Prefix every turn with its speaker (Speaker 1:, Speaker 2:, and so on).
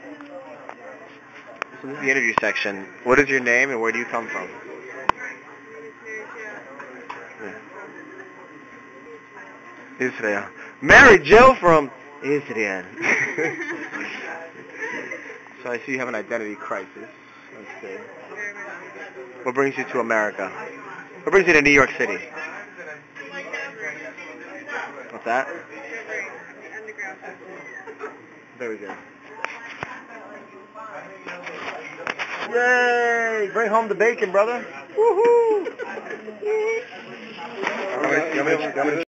Speaker 1: So this is the interview section. What is your name and where do you come from? Yeah. Israel. Mary Jill from Israel. So I see you have an identity crisis. Let's see. What brings you to America? What brings you to New York City? What's that? Very good. Yay! Bring home the bacon, brother. Woohoo!